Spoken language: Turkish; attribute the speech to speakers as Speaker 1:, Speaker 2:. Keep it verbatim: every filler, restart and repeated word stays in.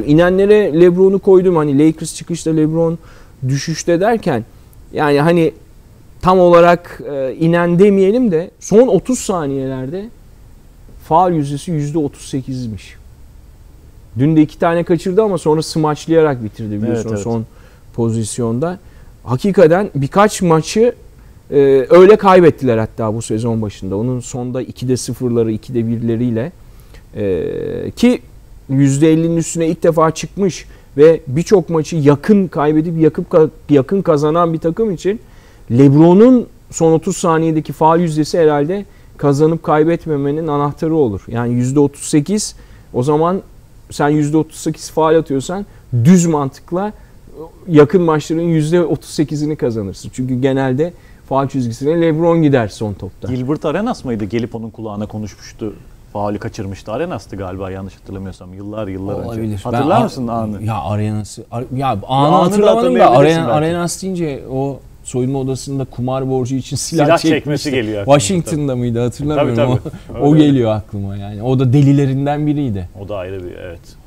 Speaker 1: inenlere LeBron'u koydum. Hani Lakers çıkışta LeBron düşüşte derken yani hani tam olarak e, inen demeyelim de son otuz saniyelerde faul yüzdesi yüzde otuz sekizmiş. Dün de iki tane kaçırdı ama sonra smaçlayarak bitirdi biliyorsun evet, evet. son pozisyonda. Hakikaten birkaç maçı e, öyle kaybettiler hatta bu sezon başında. Onun sonda ikide sıfırları, ikide birleriyle e, ki yüzde ellinin üstüne ilk defa çıkmış ve birçok maçı yakın kaybedip yakıp yakın kazanan bir takım için LeBron'un son otuz saniyedeki faul yüzdesi herhalde kazanıp kaybetmemenin anahtarı olur. Yani yüzde otuz sekiz o zaman sen yüzde otuz sekiz faul atıyorsan düz mantıkla yakın maçların yüzde otuz sekizini kazanırsın. Çünkü genelde faul çizgisine LeBron gider son topta.
Speaker 2: Gilbert Arenas mıydı? Gelip onun kulağına konuşmuştu. Faulü kaçırmıştı. Arenas'tı galiba yanlış hatırlamıyorsam. Yıllar yıllar
Speaker 1: olabilir.
Speaker 2: önce. Hatırlar
Speaker 1: ben,
Speaker 2: mısın anı?
Speaker 1: Ya Arenas'ı. Ya anı ya, hatırlamadım da Aren, Arenas deyince o soyunma odasında kumar borcu için silah, silah çekmesi geliyor. Washington'da tabii. Mıydı hatırlamıyorum. Tabii, tabii. O, o geliyor aklıma yani. O da delilerinden biriydi.
Speaker 2: O da ayrı bir evet.